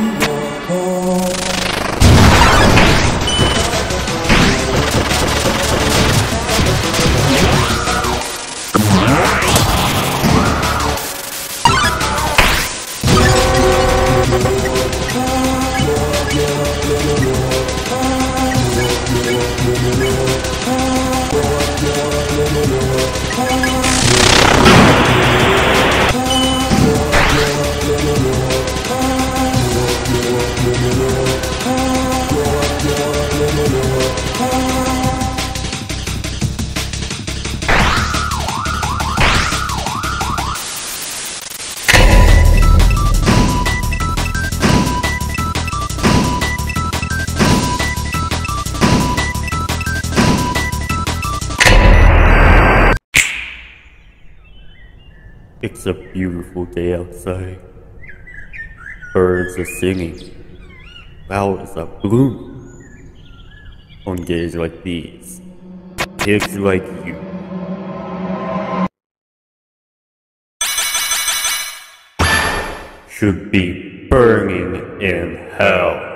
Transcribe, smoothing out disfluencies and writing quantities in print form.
It's a beautiful day outside. Birds are singing. Flowers are blooming. On days like these, kids like you should be burning in hell.